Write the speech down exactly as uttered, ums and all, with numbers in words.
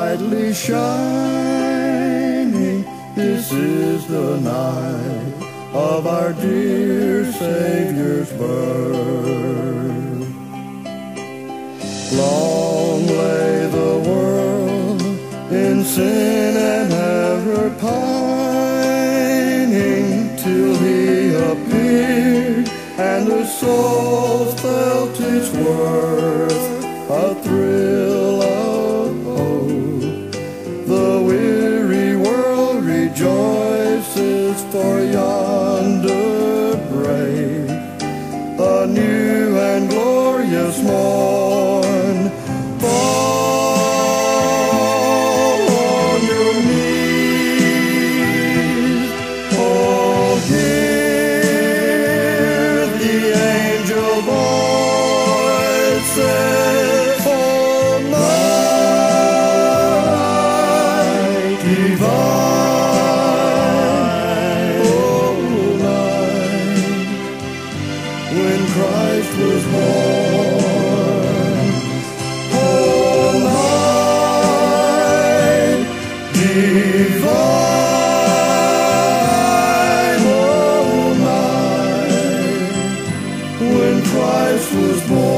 brightly shining. This is the night of our dear Savior's birth. Long lay the world in sin and error pining, till He appeared and the soul felt its worth. A thrill of hope, the weary world rejoices, for yonder break a new and glorious morn. Fall on your knees, oh, hear the angel voices, oh, night divine, oh, night when Christ was born, oh, night divine, oh, night when Christ was born.